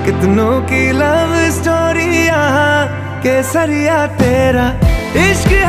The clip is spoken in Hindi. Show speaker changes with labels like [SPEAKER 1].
[SPEAKER 1] कितनों की लव स्टोरी यहाँ केसरिया तेरा इश्क